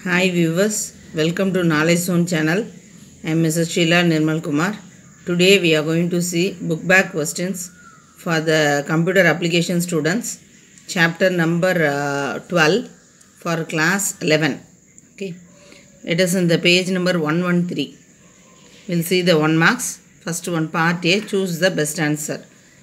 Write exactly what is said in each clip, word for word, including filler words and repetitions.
Hi viewers, welcome to Knowledge Zone channel. I am Missus Sheila Nirmal Kumar. Today we are going to see book back questions for the computer application students, chapter number uh, twelve for class eleven. Okay, it is in the page number one thirteen. We will see the one marks. First one, part A, choose the best answer.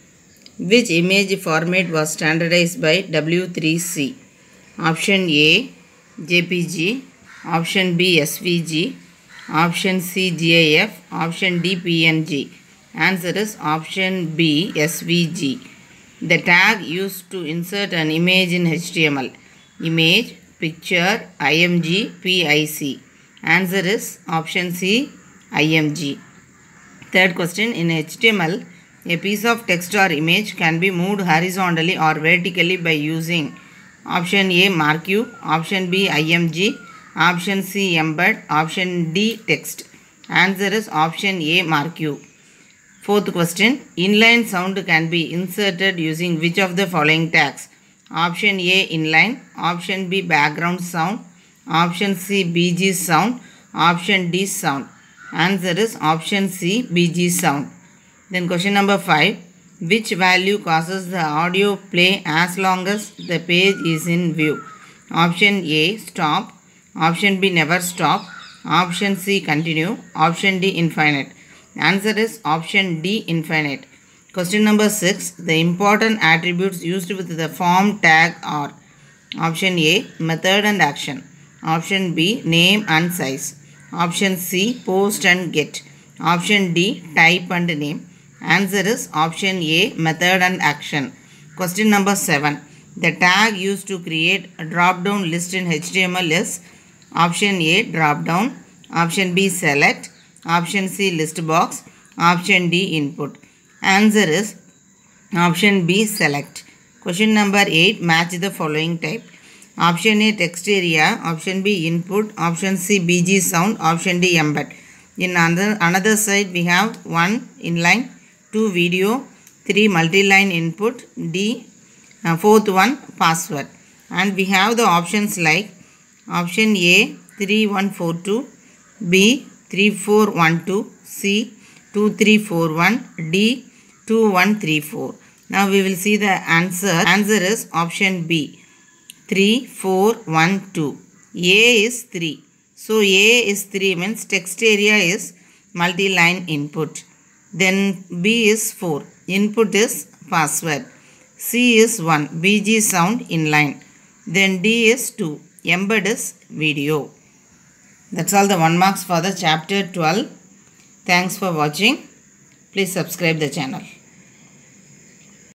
Which image format was standardized by W three C? Option A, J P G. Option B, S V G. Option C, GIF. Option D, P N G. Answer is option B, S V G. The tag used to insert an image in H T M L. Image, picture, I M G, P I C. Answer is option C, I M G. Third question, in H T M L, a piece of text or image can be moved horizontally or vertically by using option A, marquee. Option B, I M G. Option C, embed. Option D, text. Answer is option A, marquee. Fourth question, inline sound can be inserted using which of the following tags? Option A, inline. Option B, background sound. Option C, B G sound. Option D, sound. Answer is option C, B G sound. Then question number five, which value causes the audio play as long as the page is in view? Option A, stop. Option B, never stop. Option C, continue. Option D, infinite. Answer is option D, infinite. Question number six, the important attributes used with the form tag are? Option A, method and action. Option B, name and size. Option C, post and get. Option D, type and name. Answer is option A, method and action. Question number seven, the tag used to create a drop-down list in H T M L is? Option A, drop-down. Option B, select. Option C, list box. Option D, input. Answer is option B, select. Question number eight, match the following type. Option A, text area. Option B, input. Option C, B G sound. Option D, embed. In another, another side, we have one inline, two video, three multi-line input, D, uh, fourth one, password. And we have the options like option A, three one four two, B, three four one two, C, two three four one, D, two one three four. Now we will see the answer. Answer is option B, three four one two. A is three. So A is three means text area is multi-line input. Then B is four. Input is password. C is one. B G sound inline. Then D is two. Embed is video. That's all the one marks for the chapter twelve. Thanks for watching. Please subscribe the channel.